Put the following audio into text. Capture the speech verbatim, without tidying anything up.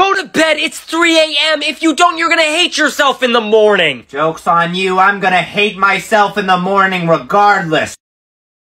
Go to bed, it's three A M If you don't, you're gonna hate yourself in the morning. Joke's on you, I'm gonna hate myself in the morning regardless.